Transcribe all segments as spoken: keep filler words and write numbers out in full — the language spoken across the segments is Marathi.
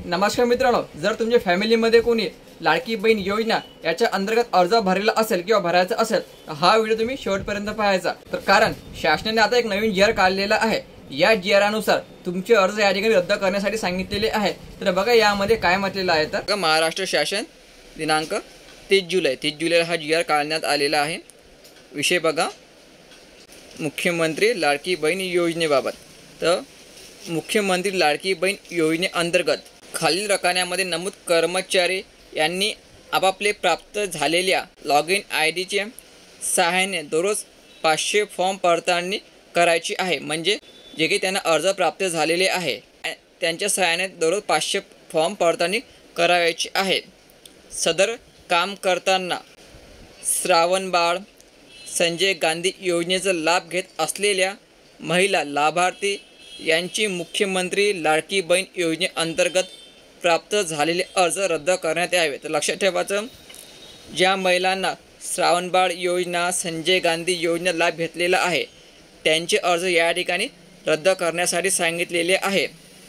नमस्कार मित्रांनो, जर तुमच्या फॅमिलीमध्ये कोणी लाडकी बहीण योजना याच्या अंतर्गत अर्ज भरलेला असेल किंवा भरायचा असेल तर हा व्हिडिओ तुम्ही शेवटपर्यंत पाहायचा। तर कारण शासनाने आता एक नवीन जी आर काढलेला आहे। या जी आर अनुसार तुमचे अर्ज या ठिकाणी रद्द करण्यासाठी सांगितलेले आहे। तर बघा यामध्ये काय म्हटलेलं आहे, तर महाराष्ट्र शासन दिनांक तीस जुलै तीस जुलैला हा जी आर काढण्यात आलेला आहे। विषय बघा, मुख्यमंत्री लाडकी बहीण योजनेबाबत। तर मुख्यमंत्री लाडकी बहीण योजनेअंतर्गत खालील रकान्यामध्ये नमूद कर्मचारी यांनी आपापले प्राप्त झालेल्या लॉग इन आय डीच्या सहाय्याने दररोज पाचशे फॉर्म पडताळणी करायची आहे। म्हणजे जे काही त्यांना अर्ज प्राप्त झालेले आहे त्यांच्या सहाय्याने दररोज पाचशे फॉर्म पडताळणी करायची आहे। सदर काम करताना श्रावणबाळ संजय गांधी योजनेचा लाभ घेत असलेल्या महिला लाभार्थी यांची मुख्यमंत्री लाडकी बहीण योजनेअंतर्गत प्राप्त झालेले अर्ज रद्द करण्यात यावे। तर लक्षात ठेवायचं, ज्या महिलांना श्रावणबाळ योजना संजय गांधी योजना लाभ घेतलेला आहे त्यांचे अर्ज या ठिकाणी रद्द करण्यासाठी सांगितलेले आहे।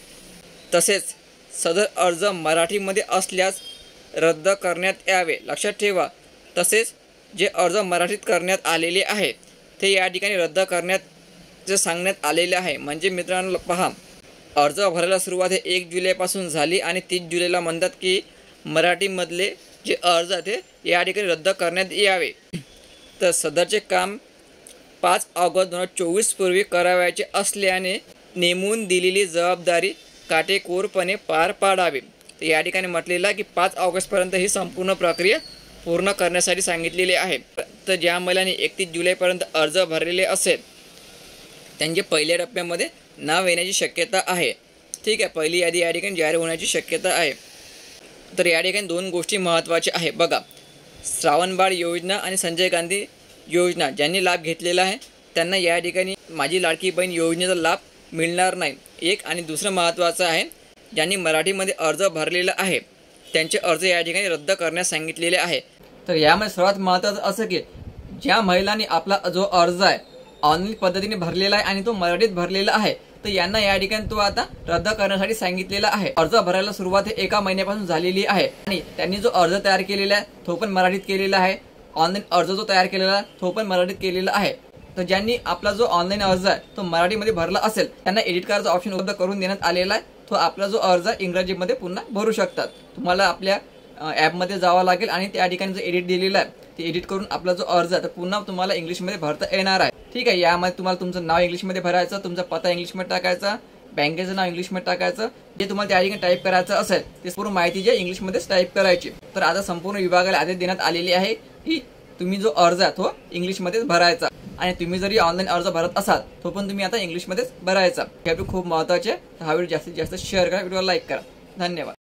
तसेच सदर अर्ज मराठीमध्ये असल्यास रद्द करण्यात यावे। लक्षात ठेवा, तसेच जे अर्ज मराठीत करण्यात आलेले आहे ते या ठिकाणी रद्द करण्यात जे सांगण्यात आलेले आहे। म्हणजे मित्रांनो पहा, अर्ज भरायला सुरुवात हे एक जुलैपासून झाली आणि तीस जुलैला म्हणतात की मराठीमधले जे अर्ज ते या ठिकाणी रद्द करण्यात यावे। तर सदरचे काम पाच ऑगस्ट दोन हजार चोवीस पूर्वी करावयाचे असल्याने नेमून दिलेली जबाबदारी काटेकोरपणे पार पाडावी। तर या ठिकाणी म्हटलेलं आहे की पाच ऑगस्टपर्यंत ही संपूर्ण प्रक्रिया पूर्ण करण्यासाठी सांगितलेली आहे। तर ज्या महिलांनी एकतीस जुलैपर्यंत अर्ज भरलेले असेल त्यांचे पहिल्या टप्प्यामध्ये नाव येण्याची शक्यता आहे। ठीक आहे, पहिली यादी या ठिकाणी जाहीर होण्याची शक्यता आहे। तर या ठिकाणी दोन गोष्टी महत्त्वाच्या आहे बघा, श्रावणबाळ योजना आणि संजय गांधी योजना ज्यांनी लाभ घेतलेला आहे त्यांना या ठिकाणी माझी लाडकी बहीण योजनेचा लाभ मिळणार नाही एक, आणि दुसरं महत्त्वाचं आहे ज्यांनी मराठीमध्ये अर्ज भरलेला आहे त्यांचे अर्ज या ठिकाणी रद्द करण्यास सांगितलेले आहे। तर यामध्ये सर्वात महत्त्वाचं असं की ज्या महिलांनी आपला जो अर्ज आहे ऑनलाईन पद्धतीने भरलेला आहे आणि तो मराठीत भरलेला आहे तर यांना या ठिकाणी तो आता रद्द करण्यासाठी सांगितलेला आहे। अर्ज भरायला सुरुवात हे एका महिन्यापासून झालेली आहे आणि त्यांनी जो अर्ज तयार केलेला आहे तो पण मराठीत केलेला आहे। ऑनलाईन अर्ज जो तयार केलेला आहे तो पण मराठीत केलेला आहे। तर ज्यांनी आपला जो ऑनलाईन अर्ज आहे तो मराठीमध्ये भरला असेल त्यांना एडिट करायचा ऑप्शन उपलब्ध करून देण्यात आलेला आहे। तो आपला जो अर्ज आहे इंग्रजीमध्ये पुन्हा भरू शकतात। तुम्हाला आपल्या ॲपमध्ये जावं लागेल आणि त्या ठिकाणी जो एडिट दिलेला आहे ते एडिट करून आपला जो अर्ज आहे तर पुन्हा तुम्हाला इंग्लिशमध्ये भरता येणार आहे। ठीक आहे, यामध्ये तुम्हाला तुमचं नाव इंग्लिशमध्ये भरायचं, तुमचा पत्ता इंग्लिशमध्ये टाकायचा, बँकेचं नाव इंग्लिशमध्ये टाकायचं, जे तुम्हाला त्या ठिकाणी टाईप करायचं असेल ते पूर्ण माहिती जे इंग्लिशमध्येच टाईप करायची। तर आता संपूर्ण विभागाला आदेश देण्यात आलेली आहे की तुम्ही जो अर्ज आहे तो इंग्लिशमध्येच भरायचा आणि तुम्ही जरी ऑनलाईन अर्ज भरत असाल तो पण तुम्ही आता इंग्लिशमध्येच भरायचा। हे खूप महत्त्वाचे। हा व्हिडिओ जास्तीत जास्त शेअर करा, व्हिडिओला लाईक करा। धन्यवाद।